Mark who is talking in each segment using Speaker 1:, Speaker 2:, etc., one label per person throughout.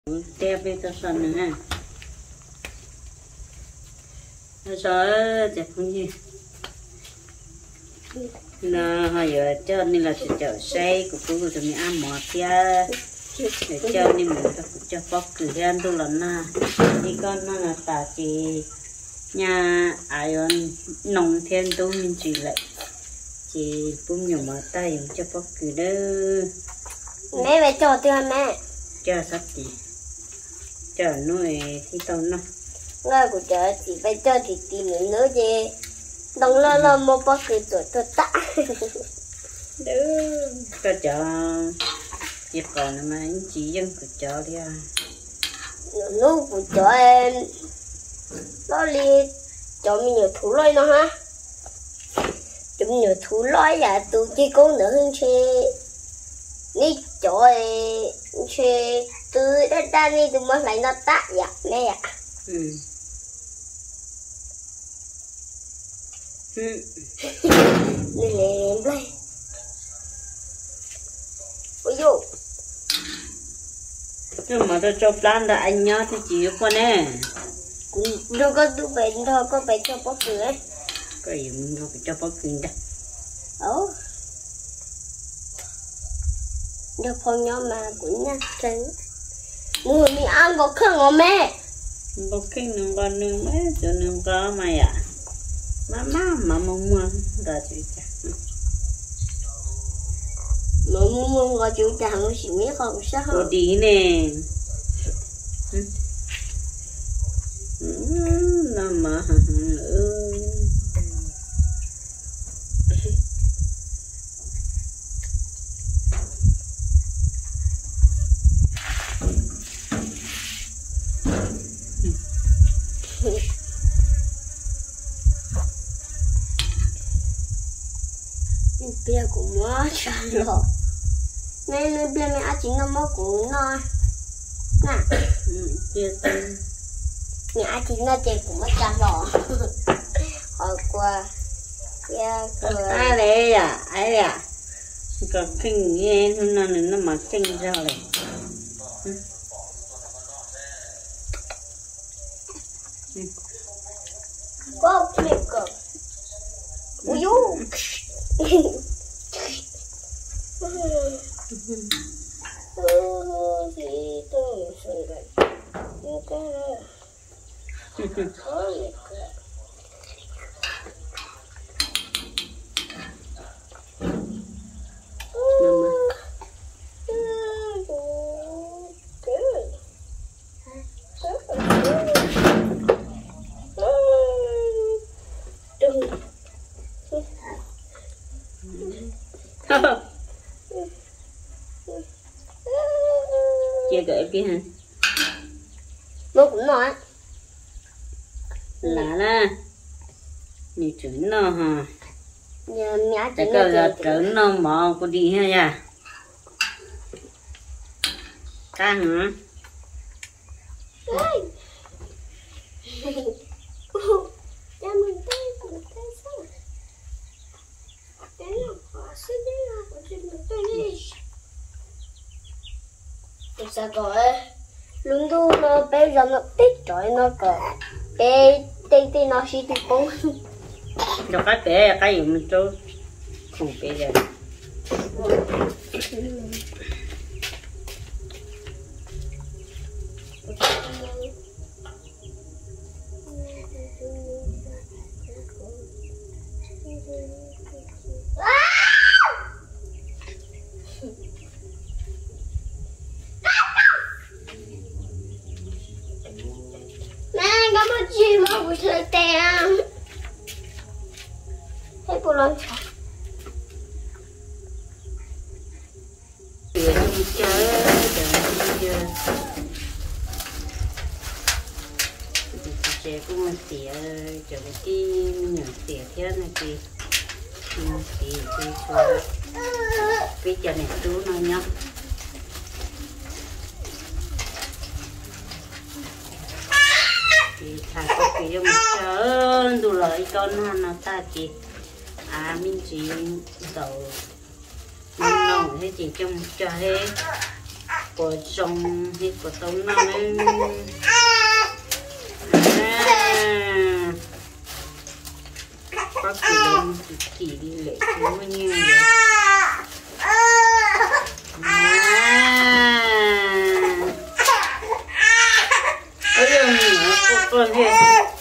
Speaker 1: Tép với tao sần nữa ha. Nó sợ chắc không gì. Nó hồi giờ cho nên là chở xe của cô tụi mình ăn mọt kia. Để cho nên mình cho bóc cử gan tôi lần na. Đi con nó là tả chị nhà ai nông thiên tôi mình chỉ lại. Chị cũng nhiều mà tay dùng cho bóc cử đó.
Speaker 2: Mẹ phải cho tôi mẹ.
Speaker 1: Cho sắp gì. Cho nuôi thì tao nó.
Speaker 2: Người của chợ chỉ phải cho thì tìm nữa chứ. Đồng lo một bác cứ tuổi tôi tạ.
Speaker 1: Được. Cho chợ dịp còn mà anh chị dân của chợ đi à.
Speaker 2: Lúc của chợ em nó đi cho mình nhiều thú lôi nó ha. Chúng nhiều thú lôi là tôi chỉ có nữa hơn chứ. Ní chỗ chứ từ đất ra đi từ mới lại nó tạ dạ mẹ ạ. Lên đây. Ôi dụ.
Speaker 1: Nhưng mà tôi cho plan là anh nhớ thì chỉ có nè.
Speaker 2: Cũng đâu có tụi bệnh thôi, có bệnh cho bác cửa.
Speaker 1: Có gì mình đâu phải cho bác cửa đó.
Speaker 2: Được phong nhau mà cũng nhắc tránh. Mùi mình ăn có khăn hả mẹ?
Speaker 1: Bác cửa nương con nương ấy, cho nương có mày à. Mà mong ra chú cha.
Speaker 2: Mà mong ra chú cha không chỉ biết không sao.
Speaker 1: Cô đi nè. Nằm mà
Speaker 2: Bia cũng mất chán rồi. Nên bia mẹ ăn chính nó mất cũng no. Nè.
Speaker 1: Bia tên.
Speaker 2: Mẹ ăn chính nó chè cũng mất chán rồi. Hồi qua.
Speaker 1: Ai đấy à? Ai à? Có kinh nghe thôi nó mà kinh ra này.
Speaker 2: Có cái cơ. Ui dụ.
Speaker 1: Chia gửi kia hả?
Speaker 2: Bố cũng nói
Speaker 1: là như trứng nó hả?
Speaker 2: Giờ mẹ
Speaker 1: Cái cơ là trứng nó mò có đi ha ya. Cá hả?
Speaker 2: Sao gọi lưng thu nó bé giờ nó tích trời nó cỡ bé tê nó xí tụi con
Speaker 1: Cho cái bé cái gì mình cho không bé rồi.
Speaker 2: Gì mà buổi chơi tèo thấy cô nói sao
Speaker 1: Tiền đi chơi chơi cũng mà tỉa cho cái tim nhỏ tỉa thế này thì tỉa cho cái cho này chú nó nhóc thì thà có cái giống trơn đủ lợi con nó ta chị mình chỉ đầu mình nồng thế chỉ trong cho hết của trồng thì của tôm nó nên có kỳ lên kỳ đi lệ cũng bao nhiêu vậy ở đâu nữa con gì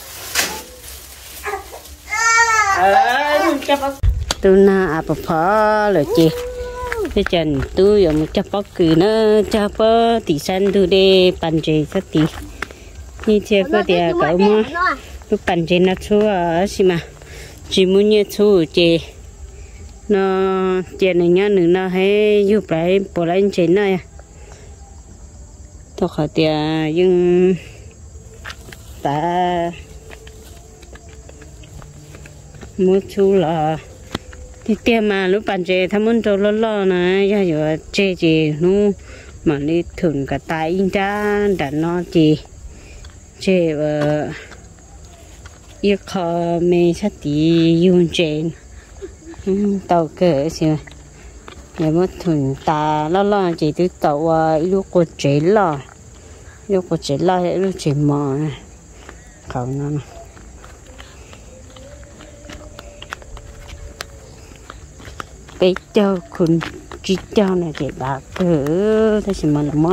Speaker 1: tôi na à bà phá là chị cái chân tôi ở một chấp bóc cứ nó chấp tỷ san tôi đi bàn chế sát tỷ như thế có thể cậu mà tôi bàn chế nó chua ở xí mà chỉ muốn như chua chị nó chị này nhá nữa nó hay giúp lại bỏ lại chế này tôi khỏi tiền nhưng ta muốn chua là thì tiền mà lúc bạn chơi tham muốn cho lo này giờ giờ chơi gì nu mà đi thưởng cả tay in ra đã nó gì chơi yêu khó mê sát tí dùng chơi tàu cỡ xíu giờ mất thưởng ta lo chỉ từ tàu lúc có chơi lo thì lúc chơi mò không nó bé choคุณchỉ cho này để bà cứ thế mà nó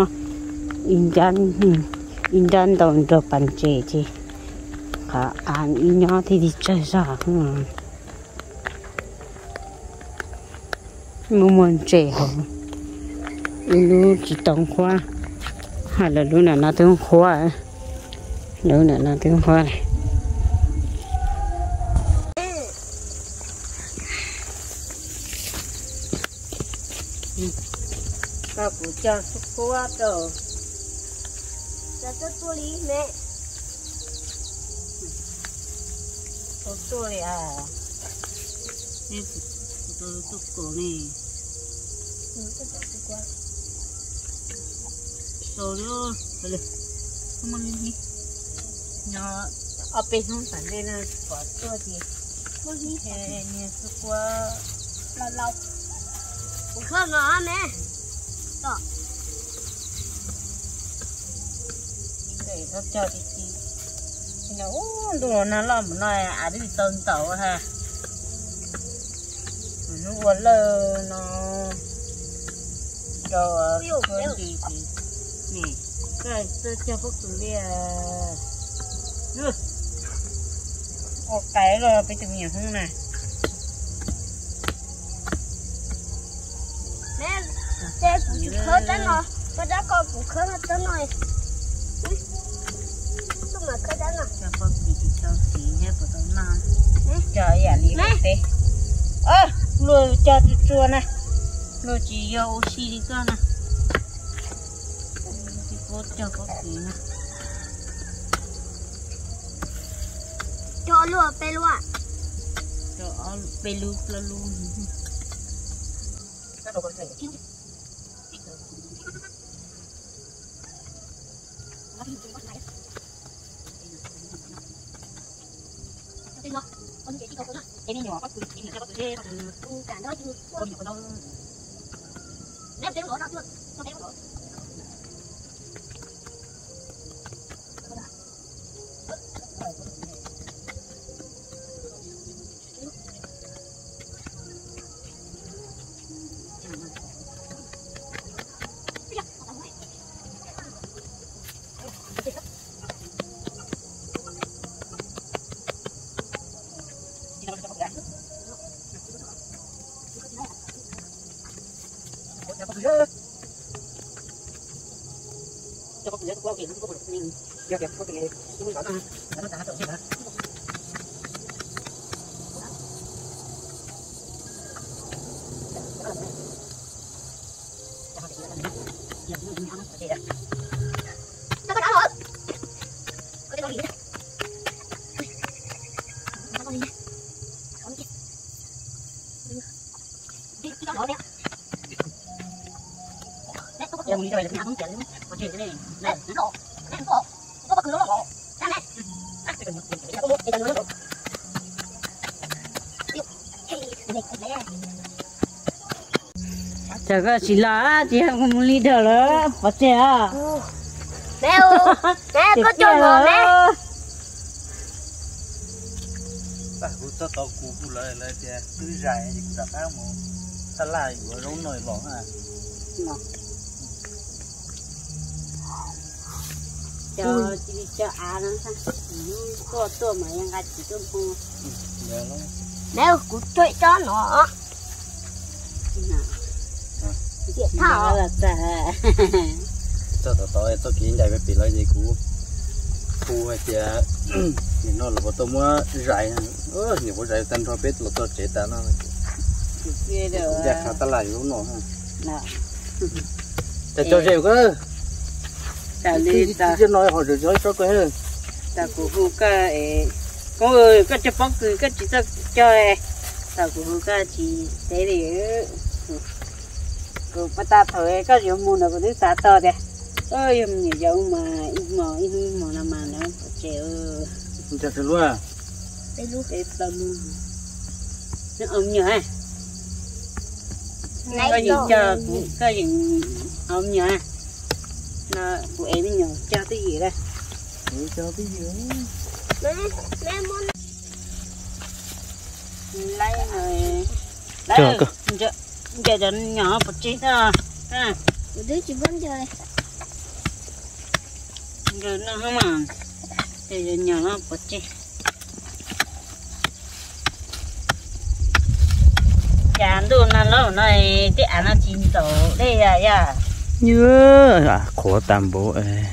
Speaker 1: in đan đồng đồ bàn chế chứ cả ăn in nhỏ thì đi chơi sao muốn chơi không lúc chỉ tông khoa hay là lúc nào nó tiếng khoa lúc nào nó tiếng khoa này các cụ cho sức quá rồi
Speaker 2: là tôi lý mẹ
Speaker 1: tôi à đi tôi cổ này rồi đó rồi không ăn đi nó ở bên không phải đây là quả tôi thì nghe sức quá
Speaker 2: lâu không nó mẹ đó
Speaker 1: để nó cho chị nó đồ nó làm nó à đi tơn tàu ha nó quấn lơ nó cho con gì nè cái tôi cho phúc tụi đi nữa một cái rồi bây giờ nhiều hơn này
Speaker 2: xe cũng khơi tới rồi, cái đó con cũng khơi tới rồi. Sao mà khơi tới rồi?
Speaker 1: Cho con bị cho xí hết của tôi non. Trời ạ đi thế. Lùi cho tôi chua này, lùi chỉ vô oxy đi con này. Thì cô cho có xí này.
Speaker 2: Cho lùa pe lùa.
Speaker 1: Cho pe lùa luôn. Cái đồ con này. Cái này nhỏ có từ cái này có từ thế cả đó chứ con nhỏ đâu ném tiếng lỗ đó chưa nó ném lỗ cho có tiền có tiền có được mình cho kẹp có tiền cũng có nó đã tự nhiên hả em đi rồi là không chịu có chuyện thế này này nó có bật lửa rồi ra này chả có chỉ là chị không muốn đi đâu nữa có trẻ
Speaker 2: mẹ ơi mẹ có cho nó mẹ
Speaker 3: bà cũng cho tao cũng lại chị cứ dài thì cũng đặt áo mà ta lại của rốn nồi lỏng à
Speaker 1: cho chị cho nó sao có tôi mà em gạch chỉ tôi không
Speaker 2: mẹ cũng chơi cho nó
Speaker 1: Diệt thảo là
Speaker 3: cho tao cho kiến chạy về bị lại gì cũ khu hay chị nhìn nó là bộ tôm á dài nhiều bộ dài tan thôi biết là tôi chế ta nó
Speaker 1: kia được
Speaker 3: dạ khá ta lại rốn nồi
Speaker 1: nào
Speaker 3: cho rượu cơ
Speaker 1: ta đi ta
Speaker 3: chứ nói hỏi được cho cái rồi
Speaker 1: ta cũng cái có người cái cho bóc cái chỉ cho ta cũng cái chỉ thế thì cô bắt ta thôi cái gì mua nó cũng ta to đấy ơi nhiều dầu mà ít mò làm mà nó chèo
Speaker 3: cho thật luôn à
Speaker 1: để tao luôn nó ông nhở cái gì cho cái gì ông nhở nó của em nhở cho cái gì đây
Speaker 3: cho cái gì
Speaker 2: mẹ muốn
Speaker 1: lấy rồi lấy giờ cho nhỏ một chút thôi ha
Speaker 2: đứa chỉ vẫn chơi
Speaker 1: rồi nó không mà giờ nhỏ một chút chán đồ nó này cái ăn nó chín tổ đây là ya
Speaker 3: nhớ à khó tạm bộ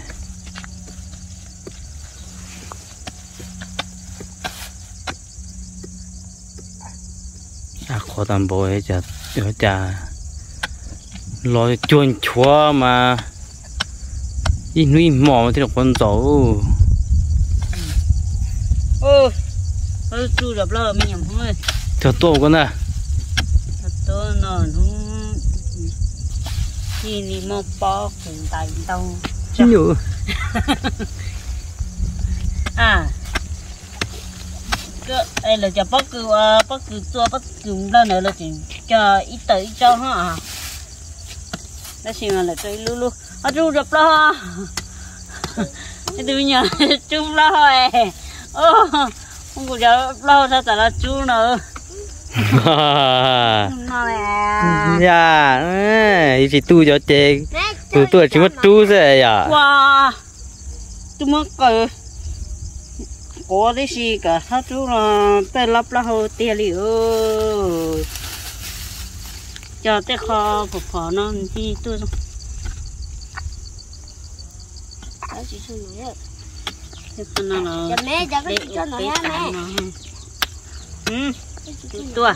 Speaker 3: khó tạm bộ chả lo chuồn chúa mà ít nuôi mỏ thì được con dấu
Speaker 1: chú đập lo mình nhầm không ơi
Speaker 3: cho tô con à
Speaker 1: tô nó đúng chi đi mua bó cùng tay đâu
Speaker 3: nhiều
Speaker 1: à cái đây là cho bóc cứ tua bóc cứ lên nữa là chỉ cho ít tới cho ha nó xin là tôi lu chú đập lo tôi nhờ chú lo rồi không có giờ lo sao tại là chú nữa nó nè
Speaker 3: dạ thì tu cho chị tu chỉ mất tu rồi à
Speaker 1: wow tôi mất cười có cái gì cả sao chú là tay lắp là hồ tiền liệu cho tới kho phục kho nó đi tôi xong
Speaker 2: đó chỉ suy nghĩ rồi
Speaker 1: thế con nó là
Speaker 2: mẹ cho cái cho nó nha mẹ
Speaker 1: tua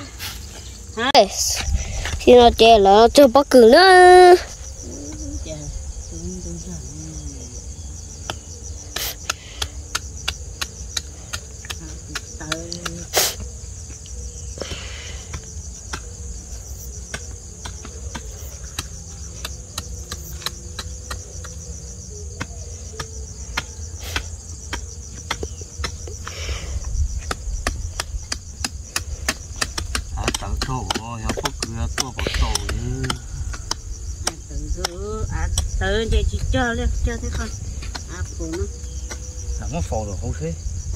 Speaker 2: khi nó chơi là nó cho bắt cứng nữa
Speaker 1: tự để chị cho thế con phụ nó
Speaker 3: làm nó phò được không thế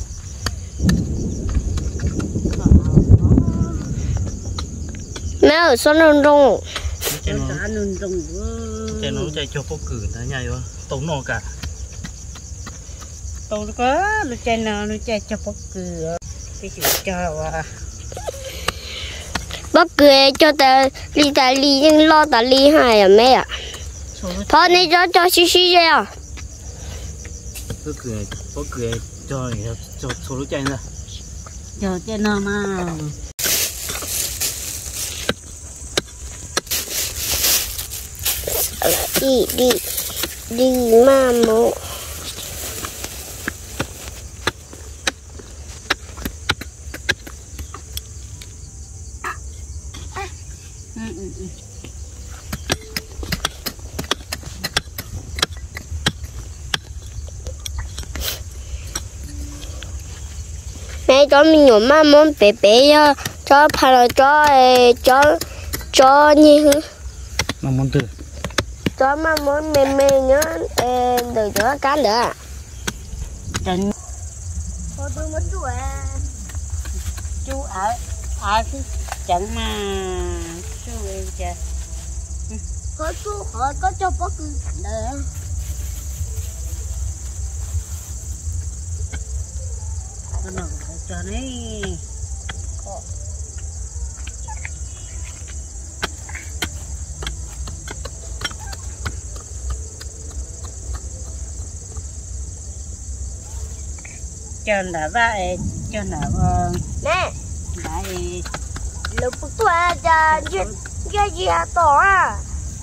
Speaker 2: mẹ ở sân nông rong
Speaker 1: trên
Speaker 3: nó chạy cho phố cử ta nhảy quá tống nọ cả
Speaker 1: tôi có nó chạy cho bóc cửa cái chuyện cho
Speaker 2: bóc cửa cho ta ly nhưng lo ta ly hai à mẹ ạ thôi này cho xí xí vậy à
Speaker 3: phố cử cho số lũ chạy ra
Speaker 1: cho trên nó mà
Speaker 2: đi mà mộ mẹ cho mình nhổ mà món bé bé cho phải là cho như
Speaker 3: mà muốn từ
Speaker 2: cho mà muốn mềm mềm nhá đừng cho cán nữa
Speaker 1: trần
Speaker 2: có tôi mất tuổi
Speaker 1: chú ở cái trận mà chú em chưa
Speaker 2: có chú họ có cho bác cứ đợi
Speaker 1: nó cho đấy cho là vậy cho là
Speaker 2: nè
Speaker 1: vậy
Speaker 2: lúc tuổi ra cái gì à tổ à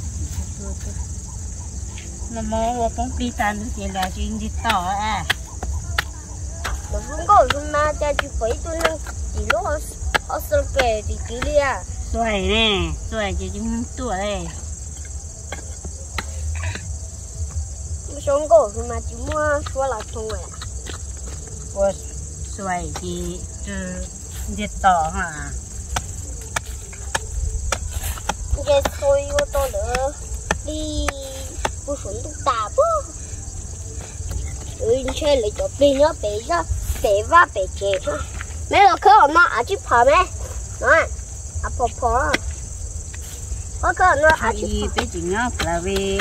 Speaker 1: mà mua bóng đi tan thì là chuyện gì tỏ à
Speaker 2: lúc không có chúng ta cha chú phải tôi năng chỉ lúc họ sơ kề thì cứ đi à
Speaker 1: xoài nè xoài chỉ chúng tuổi đây
Speaker 2: không có chúng ta chỉ mua số là không rồi
Speaker 1: của xoài thì diệt tỏ hả
Speaker 2: cái xôi của tôi nữa đi bu xuống tụ tà bố chơi lấy cho bên nó bé ra bé va bé chè ha mấy lo khơi nó à chứ phở mấy nói à phở phở có khơi nó à chứ
Speaker 1: thì cái chuyện nó là về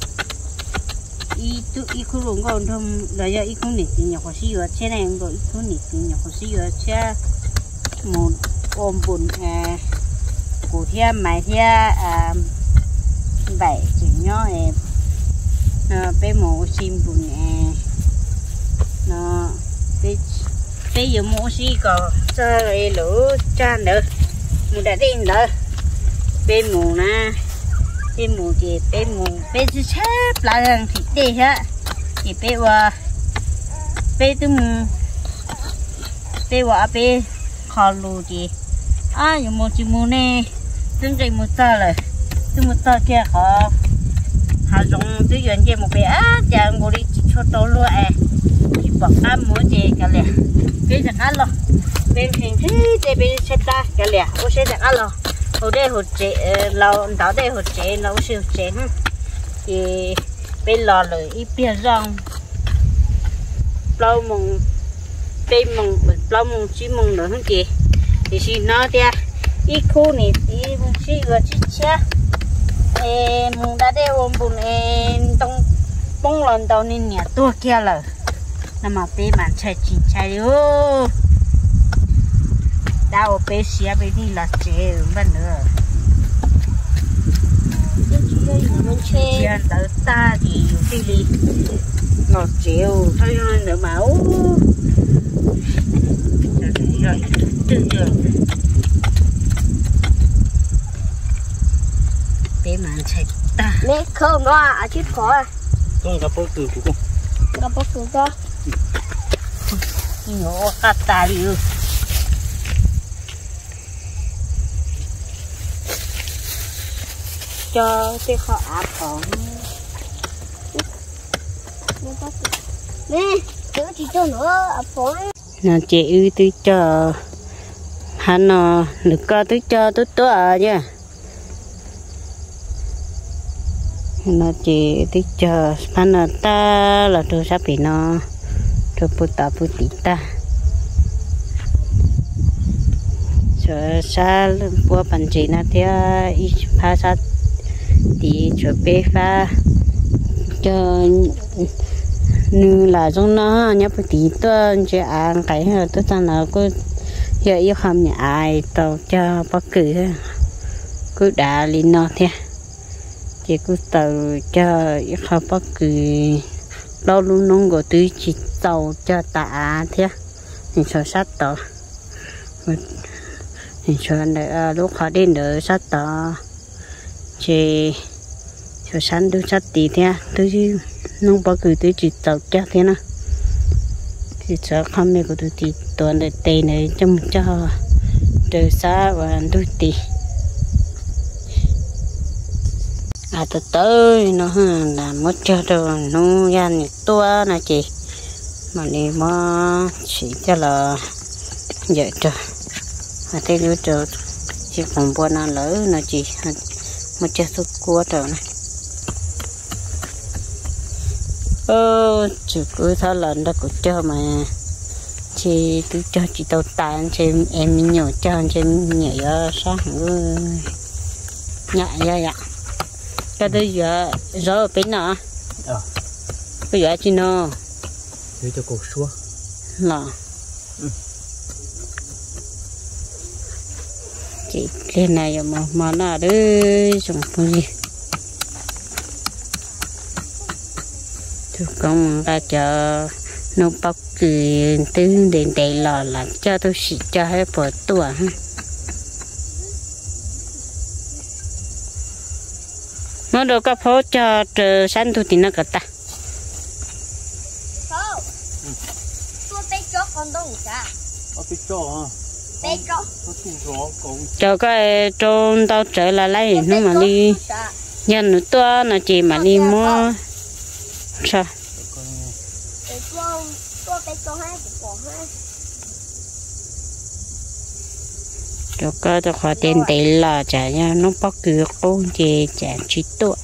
Speaker 1: ít khu luôn còn thông là do ít khu nịt thì nhỏ khó xíu trên này rồi ít khu nịt thì nhỏ khó xíu chứ một ôm bùn của thiên mày thiên vậy chỉ nhỏ em bé mổ xin bùn nó bé giờ mổ xí còn cho lại lửa cha nữa mình đã đi nữa bé mổ nè bé mổ thì bé chỉ xếp lại rằng thịt đi hết thì bé qua bé tôi bé qua bé khó lù gì giờ một chỉ mổ nè tương trình một tờ rồi tôi một tờ kia họ dùng tư vấn cho một bé chàng ngồi đi cho tôi luôn chỉ bỏ ăn muối gì cả lẹ cái gì ăn lo bên hình thế bên xe ta cả lẹ ô xe gì ăn lo hồi đây hồi trẻ lâu đó đây hồi trẻ lâu siêu trẻ thì bên lò lưỡi ít bia rong lâu mùng bên mùng lâu mùng chỉ mùng nữa không kì thì xin nó đi ít khu này thì chỉ gọi chỉ xe mùng đã đeo ôm bùn trong bông lần đầu nên nhà tua kia là nằm ở bên bàn chạy chín chạy ô đau bé xía bé đi là chế vẫn nữa chuyện tới ta thì đi đi ngọt chiều thôi nữa máu rồi tự rồi bé màn chạy ta
Speaker 2: mẹ không nó à chứ khó
Speaker 3: con gặp bố từ của con
Speaker 2: gặp bố từ đó
Speaker 1: nhỏ cắt ta đi cho cái kho ápของ
Speaker 2: nè chứ chỉ cho nữa à phổi
Speaker 1: nó chị ư tôi cho hắn nó được co tôi cho tôi ở chứ nó chỉ tôi cho hắn nó ta là tôi sắp bị nó tôi phụ tí ta cho xa bữa bàn chỉ nó theo ít pha sát thì cho bé pha cho như là trong nó nhớ một tí tôi chỉ ăn cái hơi tôi cho nó cứ giờ yêu không nhà ai tao cho bất cứ đã lên nó thế chỉ cứ tàu cho yêu không bất cứ lâu luôn nông của tôi chỉ tàu cho tạ thế thì cho sát tàu thì cho này lúc họ đến nữa sát tàu chỉ cho sáng tôi sát tí thế tôi nông bao cứ tôi chỉ tàu chắc thế nào thì cho không mấy của tôi thì toàn là tiền này trong cho trời xa và đôi tí từ tới nó là mất cho rồi nó gian tua là chị mà đi mà chỉ cho là vậy trời thế lúc trời chỉ còn buồn nó lỡ nó chỉ một chiếc thuốc cua rồi này chỉ cứ tháo lần đó của cho mà chị cứ cho chị tao tàn trên em nhỏ cho trên nhỏ sáng nhẹ vậy ạ cái đấy giờ rồi bên nào bây giờ chị nó
Speaker 3: để cho cuộc xua
Speaker 1: là chị cái này mà nó đấy trong cái gì tôi không ra chờ nó bóc kỳ từ đến đây là cho tôi chỉ cho hết bữa tuổi ha nó được cái phố cho sáng tôi thì nó cả ta cho cái trôn tao trở lại lấy nó mà đi nhân nữa to nó chỉ mà đi mua sao cho cái tôi khỏi tiền tỷ là trả nha nó bắt cửa con chị trả chỉ tuổi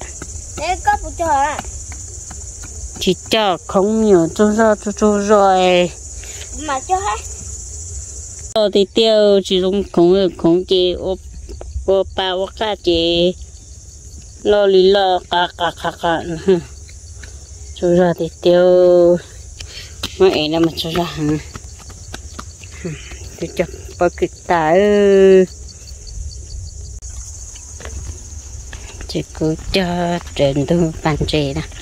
Speaker 1: chỉ cho không nhiều cho rồi
Speaker 2: mà cho hết
Speaker 1: thì tiêu chỉ dùng không chị ô ba ô cá chị lo lì lo cả cho ra thì tiêu mấy em mà cho ra tôi chặt bao kịch ta chỉ cứ cho trên từ bàn chè nè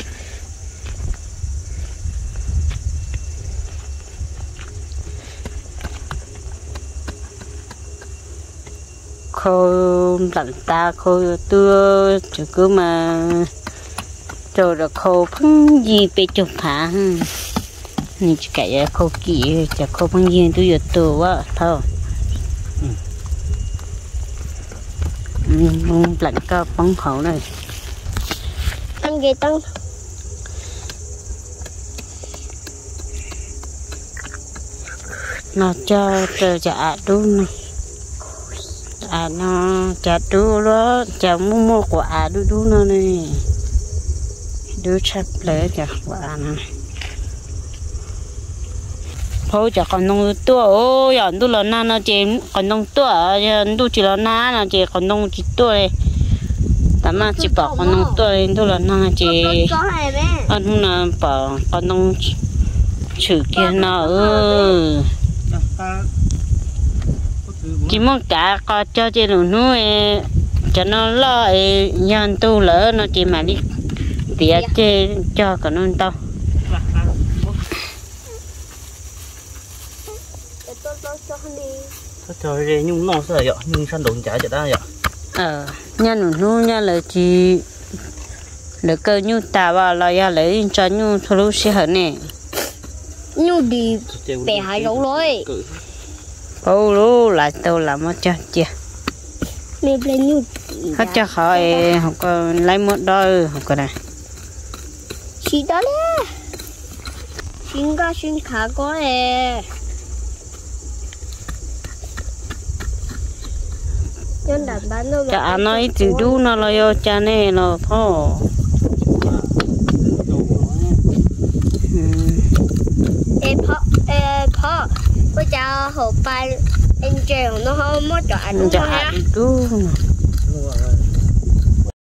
Speaker 1: khô lạnh ta khô tưa chỉ cứ mà rồi là khô phun gì bị chụp phá nên chỉ cái khô kỹ chỉ khô phun gì tôi giờ tù quá thôi lạnh cơ bóng khẩu này
Speaker 2: ăn gì tăng
Speaker 1: nó cho trời chả đúng này nó chả đủ đó chả mua quả đủ nó này đủ chắp lấy chả quả này thôi chả còn nông tua ôi giờ đủ là na nó chỉ còn nông tua giờ đủ chỉ là na nó chỉ còn nông chỉ tua này tạm mà chỉ bảo còn nông tua này đủ là na chỉ anh không là bảo còn nông chữ kia nó chỉ muốn cả có cho chị đủ nuôi cho nó lo nhân tu lỡ nó chỉ mà đi tiệt chơi cho cả nó tao
Speaker 3: trời ơi nhung nó sao vậy nhung săn đồn chả cho ta vậy
Speaker 1: nhân đủ nuôi nhân là chỉ là cơ nhu ta vào là ya lấy cho nhu thôi lúc sẽ hở nè
Speaker 2: nhu đi bẻ hai lỗ rồi
Speaker 1: ô lú lại tôi làm mất cho chưa
Speaker 2: mẹ lên nhu
Speaker 1: hết cho khỏi không có lấy một đôi không có này
Speaker 2: chỉ đó đấy xin khá có nè nhân đặt bán đâu
Speaker 1: cha nói từ đu nó là do cha này nó thôi
Speaker 2: em phó bây giờ hộp bài em trèo nó không mất cho anh
Speaker 1: đu